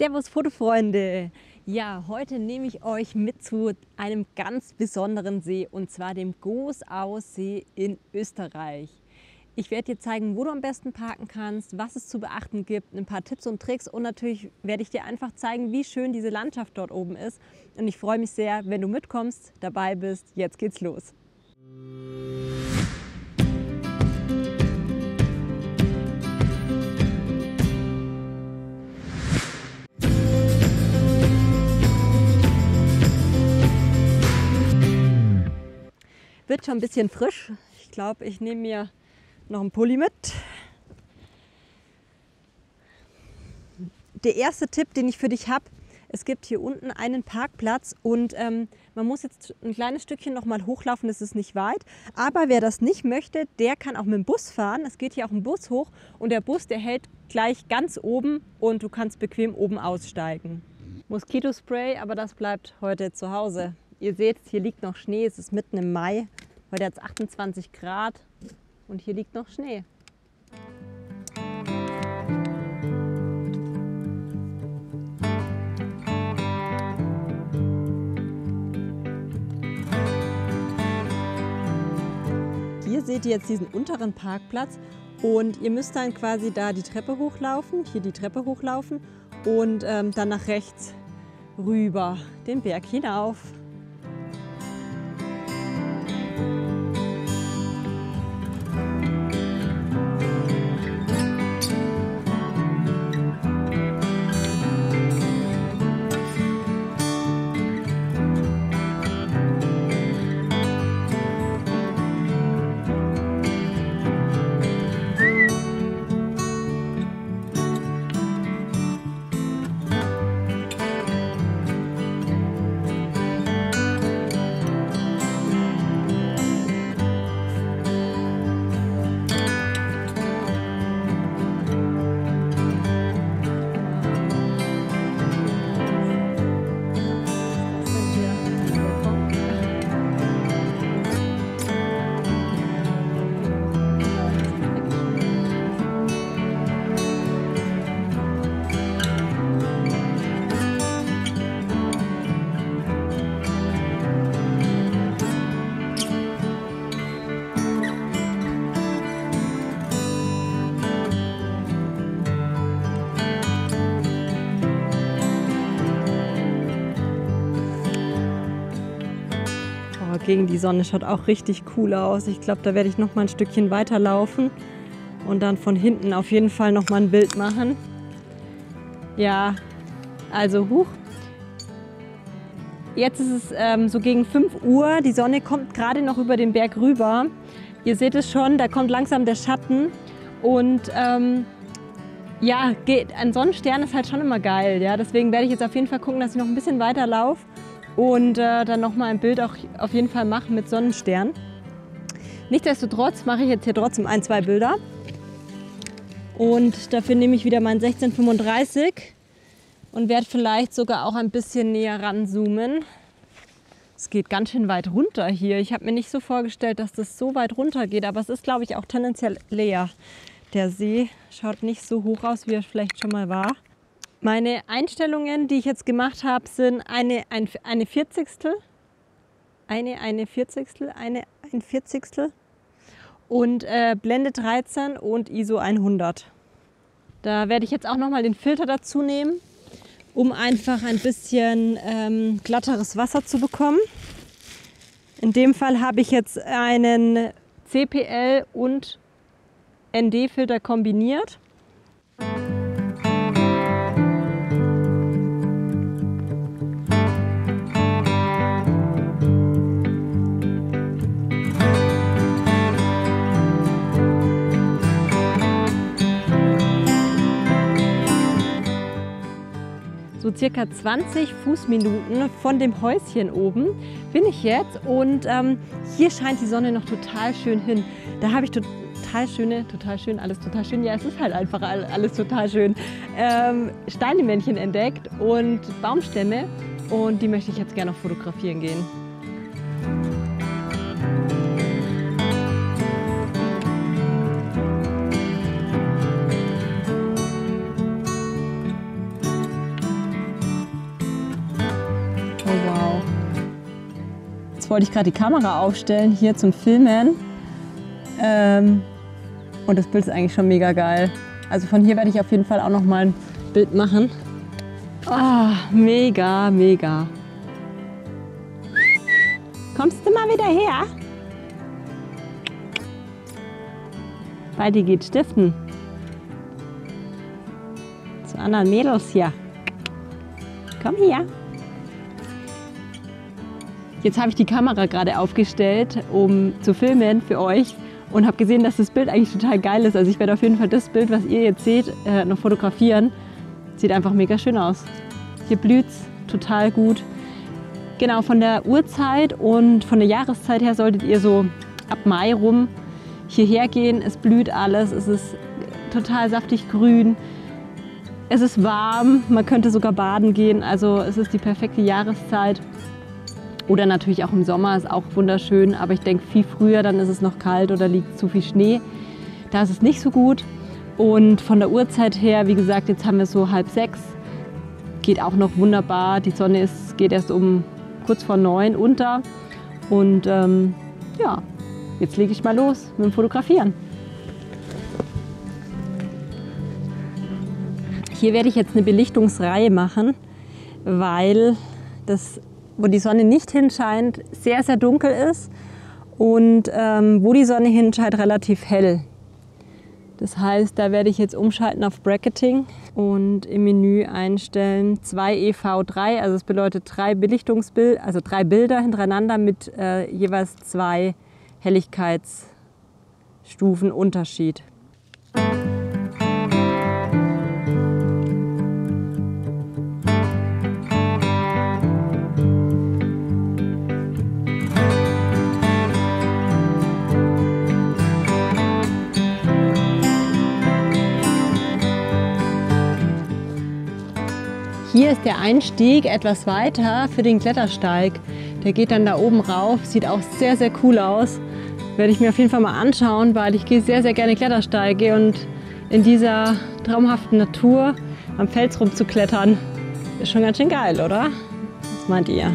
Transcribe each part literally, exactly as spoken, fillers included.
Servus Fotofreunde! Ja, heute nehme ich euch mit zu einem ganz besonderen See, und zwar dem Goosaussee in Österreich. Ich werde dir zeigen, wo du am besten parken kannst, was es zu beachten gibt, ein paar Tipps und Tricks, und natürlich werde ich dir einfach zeigen, wie schön diese Landschaft dort oben ist. Und ich freue mich sehr, wenn du mitkommst, dabei bist. Jetzt geht's los! Wird schon ein bisschen frisch. Ich glaube, ich nehme mir noch einen Pulli mit. Der erste Tipp, den ich für dich habe: Es gibt hier unten einen Parkplatz und ähm, man muss jetzt ein kleines Stückchen noch mal hochlaufen, das ist nicht weit. Aber wer das nicht möchte, der kann auch mit dem Bus fahren. Es geht hier auch ein Bus hoch und der Bus, der hält gleich ganz oben und du kannst bequem oben aussteigen. Moskitospray, aber das bleibt heute zu Hause. Ihr seht, hier liegt noch Schnee, es ist mitten im Mai. Heute hat es achtundzwanzig Grad und hier liegt noch Schnee. Hier seht ihr jetzt diesen unteren Parkplatz und ihr müsst dann quasi da die Treppe hochlaufen, hier die Treppe hochlaufen und ähm, dann nach rechts rüber den Berg hinauf. Gegen die Sonne schaut auch richtig cool aus. Ich glaube, da werde ich noch mal ein Stückchen weiterlaufen und dann von hinten auf jeden Fall noch mal ein Bild machen. Ja, also huch. Jetzt ist es ähm, so gegen fünf Uhr. Die Sonne kommt gerade noch über den Berg rüber. Ihr seht es schon, da kommt langsam der Schatten. Und ähm, ja, geht, ein Sonnenstern ist halt schon immer geil. Ja? Deswegen werde ich jetzt auf jeden Fall gucken, dass ich noch ein bisschen weiter laufe. Und äh, dann nochmal ein Bild auch auf jeden Fall machen mit Sonnenstern. Nichtsdestotrotz mache ich jetzt hier trotzdem ein, zwei Bilder. Und dafür nehme ich wieder mein sechzehn fünfunddreißig und werde vielleicht sogar auch ein bisschen näher ranzoomen. Es geht ganz schön weit runter hier. Ich habe mir nicht so vorgestellt, dass das so weit runter geht, aber es ist, glaube ich, auch tendenziell leer. Der See schaut nicht so hoch aus, wie er vielleicht schon mal war. Meine Einstellungen, die ich jetzt gemacht habe, sind eine, ein, eine Vierzigstel, eine, eine Vierzigstel, eine, ein Vierzigstel und äh, Blende dreizehn und I S O hundert. Da werde ich jetzt auch noch mal den Filter dazu nehmen, um einfach ein bisschen ähm, glatteres Wasser zu bekommen. In dem Fall habe ich jetzt einen C P L und N D-Filter kombiniert. So circa zwanzig Fußminuten von dem Häuschen oben bin ich jetzt und ähm, hier scheint die Sonne noch total schön hin. Da habe ich total schöne, total schön, alles total schön, ja es ist halt einfach alles total schön, ähm, Steinemännchen entdeckt und Baumstämme, und die möchte ich jetzt gerne noch fotografieren gehen. Oh wow. Jetzt wollte ich gerade die Kamera aufstellen hier zum Filmen. Ähm, und das Bild ist eigentlich schon mega geil. Also von hier werde ich auf jeden Fall auch noch mal ein Bild machen. Oh, mega, mega. Kommst du mal wieder her? Bei dir geht stiften. Zu anderen Mädels hier. Komm her. Jetzt habe ich die Kamera gerade aufgestellt, um zu filmen für euch. Und habe gesehen, dass das Bild eigentlich total geil ist. Also ich werde auf jeden Fall das Bild, was ihr jetzt seht, äh, noch fotografieren. Sieht einfach mega schön aus. Hier blüht es total gut. Genau, von der Uhrzeit und von der Jahreszeit her solltet ihr so ab Mai rum hierher gehen. Es blüht alles, es ist total saftig grün. Es ist warm, man könnte sogar baden gehen. Also es ist die perfekte Jahreszeit. Oder natürlich auch im Sommer ist auch wunderschön, aber ich denke viel früher, dann ist es noch kalt oder liegt zu viel Schnee. Da ist es nicht so gut. Und von der Uhrzeit her, wie gesagt, jetzt haben wir so halb sechs, geht auch noch wunderbar. Die Sonne ist, geht erst um kurz vor neun unter. Und ähm, ja, jetzt lege ich mal los mit dem Fotografieren. Hier werde ich jetzt eine Belichtungsreihe machen, weil das, wo die Sonne nicht hinscheint, sehr, sehr dunkel ist und ähm, wo die Sonne hinscheint, relativ hell. Das heißt, da werde ich jetzt umschalten auf Bracketing und im Menü einstellen zwei E V drei, also das bedeutet drei Belichtungsbilder, also drei Bilder hintereinander mit äh, jeweils zwei Helligkeitsstufen Unterschied. Hier ist der Einstieg etwas weiter für den Klettersteig. Der geht dann da oben rauf, sieht auch sehr, sehr cool aus. Werde ich mir auf jeden Fall mal anschauen, weil ich gehe sehr, sehr gerne Klettersteige und in dieser traumhaften Natur am Fels rumzuklettern ist schon ganz schön geil, oder? Was meint ihr?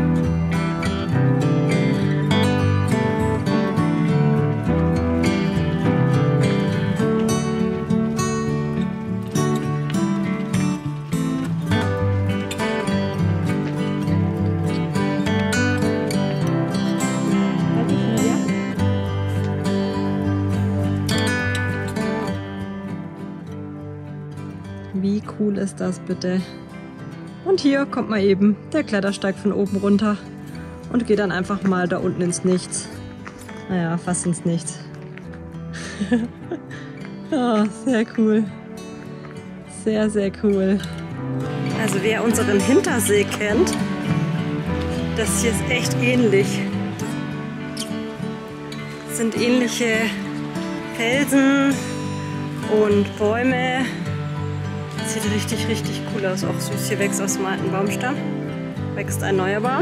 Wie cool ist das bitte? Und hier kommt mal eben der Klettersteig von oben runter und geht dann einfach mal da unten ins Nichts. Naja, fast ins Nichts. Oh, sehr cool. Sehr, sehr cool. Also wer unseren Hintersee kennt, das hier ist echt ähnlich. Es sind ähnliche Felsen und Bäume. Sieht richtig, richtig cool aus. Auch süß, hier wächst aus dem alten Baumstamm. Wächst ein neuer Baum.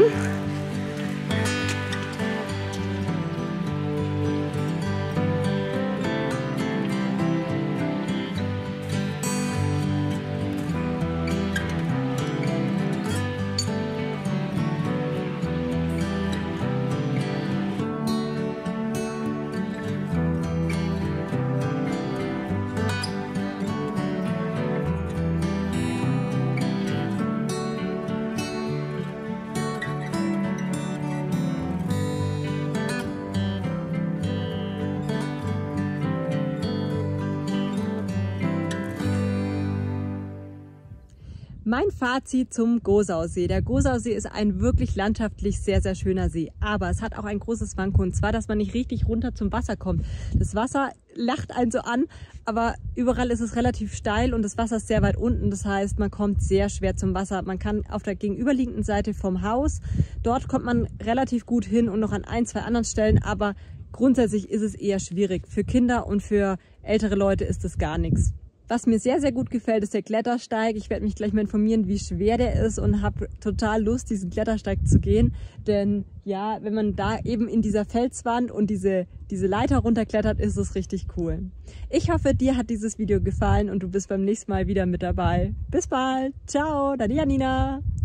Mein Fazit zum Gosausee. Der Gosausee ist ein wirklich landschaftlich sehr, sehr schöner See. Aber es hat auch ein großes Manko, und zwar, dass man nicht richtig runter zum Wasser kommt. Das Wasser lacht einen so an, aber überall ist es relativ steil und das Wasser ist sehr weit unten. Das heißt, man kommt sehr schwer zum Wasser. Man kann auf der gegenüberliegenden Seite vom Haus, dort kommt man relativ gut hin und noch an ein, zwei anderen Stellen, aber grundsätzlich ist es eher schwierig. Für Kinder und für ältere Leute ist das gar nichts. Was mir sehr, sehr gut gefällt, ist der Klettersteig. Ich werde mich gleich mal informieren, wie schwer der ist, und habe total Lust, diesen Klettersteig zu gehen. Denn ja, wenn man da eben in dieser Felswand und diese, diese Leiter runterklettert, ist es richtig cool. Ich hoffe, dir hat dieses Video gefallen und du bist beim nächsten Mal wieder mit dabei. Bis bald. Ciao, deine Janina.